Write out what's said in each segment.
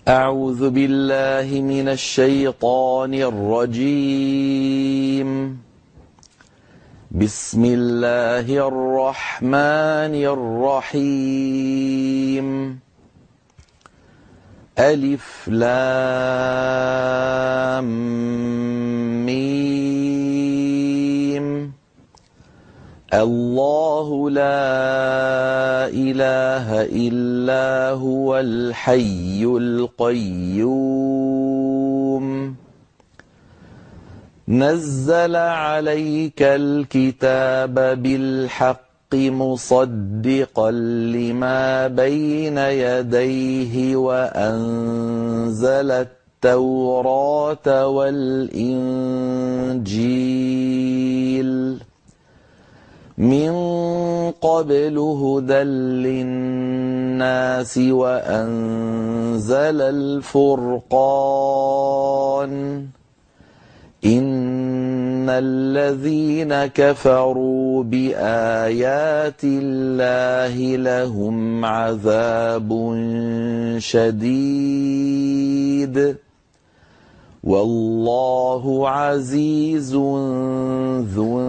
أعوذ بالله من الشيطان الرجيم. بسم الله الرحمن الرحيم. ألف لام ميم. الله لا إله إلا هو الحي القيوم. نزل عليك الكتاب بالحق مصدقا لما بين يديه وأنزل التوراة والإنجيل من قبل هدى للناس وأنزل الفرقان. إن الذين كفروا بآيات الله لهم عذاب شديد والله عزيز ذو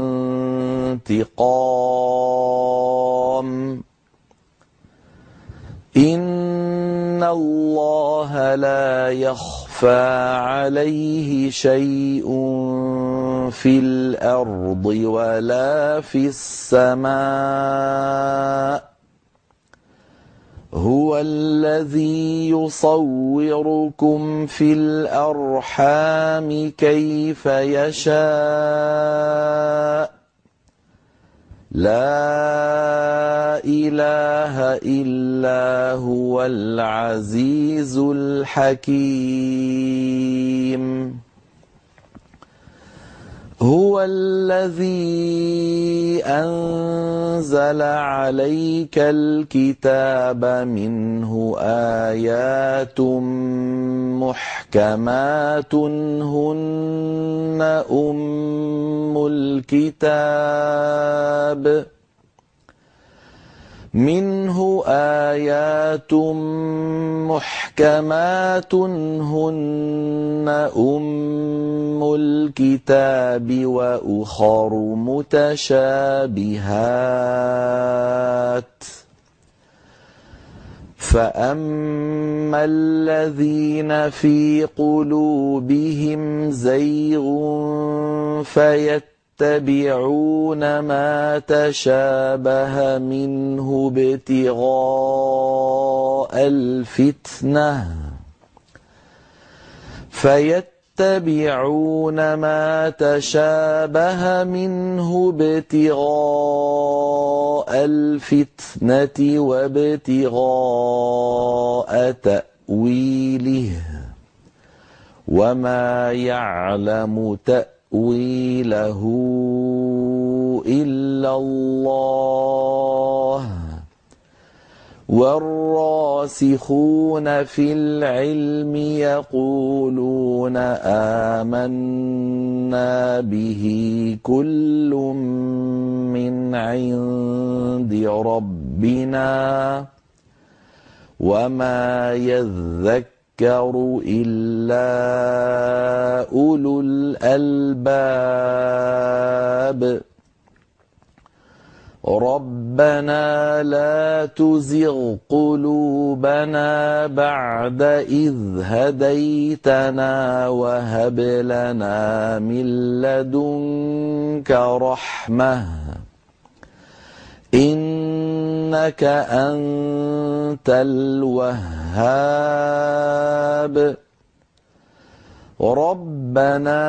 انتقام. إن الله لا يخفى عليه شيء في الأرض ولا في السماء. هو الذي يصوركم في الأرحام كيف يشاء. لا إله إلا هو العزيز الحكيم. هو الذي أنزل عليك الكتاب منه آيات محكمات هن أم الكتاب. منه آيات محكمات هن أم الكتاب وأخر متشابهات. فأما الذين في قلوبهم زيغ فيتبعون ما تشابه منه ابتغاء الفتنة وابتغاء تأويله وما يعلم تأويله إلا الله. والراسخون في العلم يقولون آمنا به كل من عند ربنا وما يذكر إلا أولو الألباب. ربنا لا تزغ قلوبنا بعد إذ هديتنا وهب لنا من لدنك رحمة إنك أنت الوهاب. ربنا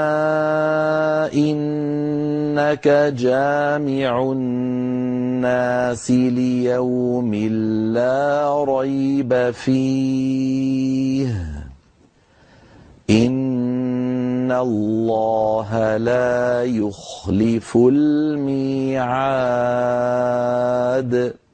إنك جامع الناس ليوم لا ريب فيه. إن الله لا يخلف الميعاد.